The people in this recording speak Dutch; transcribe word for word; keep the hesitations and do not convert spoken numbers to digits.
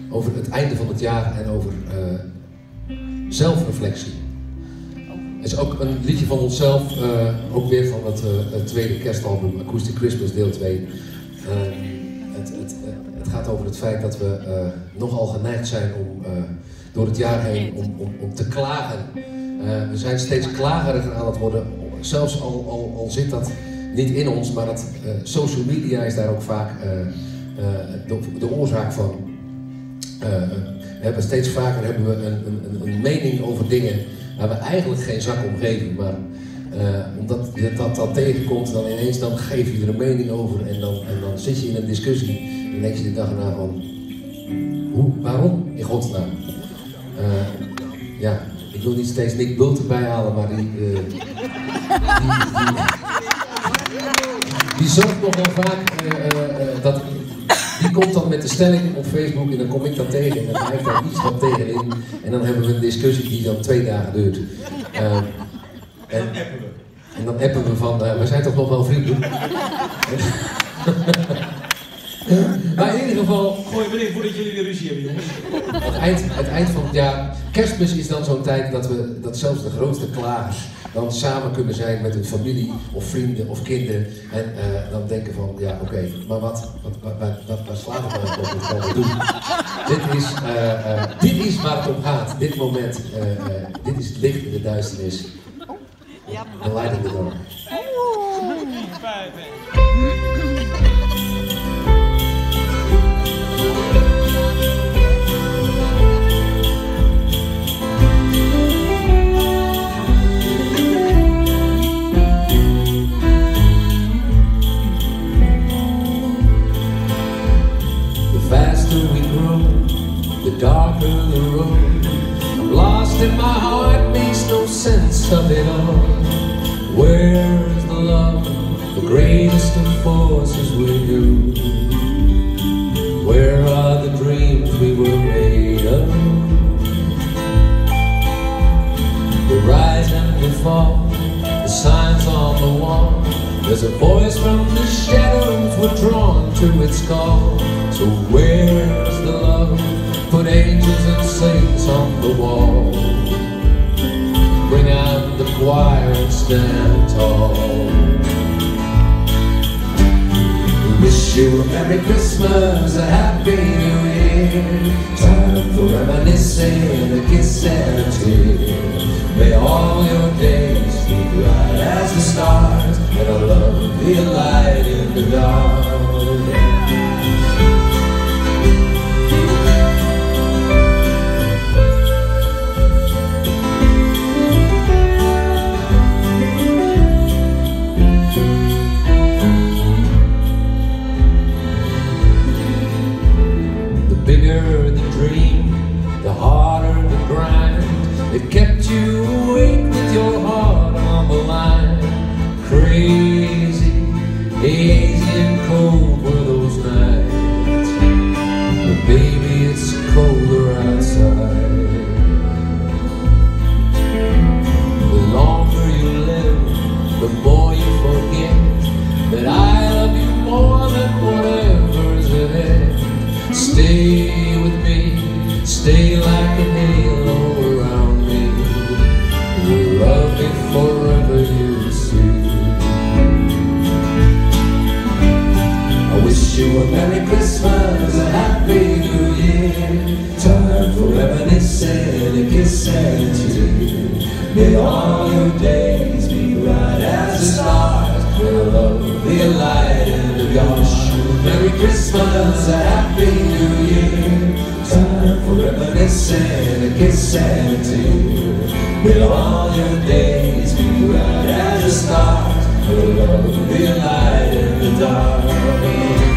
over het einde van het jaar en over uh, zelfreflectie. Het is ook een liedje van onszelf, uh, ook weer van het, uh, het tweede kerstalbum Acoustic Christmas deel twee. Uh, het, het, uh, het gaat over het feit dat we uh, nogal geneigd zijn om uh, door het jaar heen om, om, om te klagen. Uh, we zijn steeds klageriger aan het worden, zelfs al, al, al zit dat niet in ons, maar dat, uh, social media is daar ook vaak uh, uh, de, de oorzaak van. Uh, we hebben steeds vaker hebben we een, een, een mening over dingen waar we eigenlijk geen zak om geven, maar uh, omdat je dat dan tegenkomt, dan ineens dan geef je er een mening over en dan, en dan zit je in een discussie en dan denk je de dag erna van, hoe, waarom in godsnaam? Uh, ja, ik wil niet steeds Nick Bult erbij halen, maar die, uh, die, die, die zorgt nog wel vaak uh, uh, uh, dat. Die komt dan met de stelling op Facebook en dan kom ik dat tegen en dan ga ik daar iets wat tegenin en dan hebben we een discussie die dan twee dagen duurt. Uh, en, en dan appen we van, uh, we zijn toch nog wel vrienden? Maar in ieder geval... Gooi me in voordat jullie weer ruzie hebben, jongens. Het eind, het eind van het jaar, Kerstmis is dan zo'n tijd dat, we, dat zelfs de grootste klagers dan samen kunnen zijn met hun familie of vrienden of kinderen en uh, dan denken van, ja oké, okay, maar wat, wat, wat, wat, wat, wat slaat het nou op, wat gaan we doen? Dit is, uh, uh, dit is waar het om gaat, dit moment, uh, uh, dit is het licht in de duisternis. The light in the dark. The darker the road, I'm lost in my heart, makes no sense of it all. Where is the love, the greatest of forces with you? Where are the dreams we were made of? The rise and the fall, the signs on the wall. There's a voice from the shadows, we're drawn to its call. So where's the love? Put angels and saints on the wall. Bring out the choir and stand tall. We wish you a Merry Christmas, a Happy New Year. Time for reminiscing, a kiss and a tear. May all your days be bright as the stars, and our love be a light in the dark. Bigger the dream, the harder the grind. It kept you awake with your heart on the line. Crazy, hazy and cold were those nights. But baby, it's colder outside. The longer you live, the more you forget that I love you more than whatever's ahead. Stay with me, stay like a halo around me. You'll love me forever, you see. I wish you a Merry Christmas, a Happy New Year. Time for reminiscing, a kiss and a tear. May all your days be bright as the stars, and our love be a light in the dark. Merry Christmas, a Happy New Year. Time for reminiscing, a kiss and a tear. May all your days be bright as the stars, and our love be a light in the dark.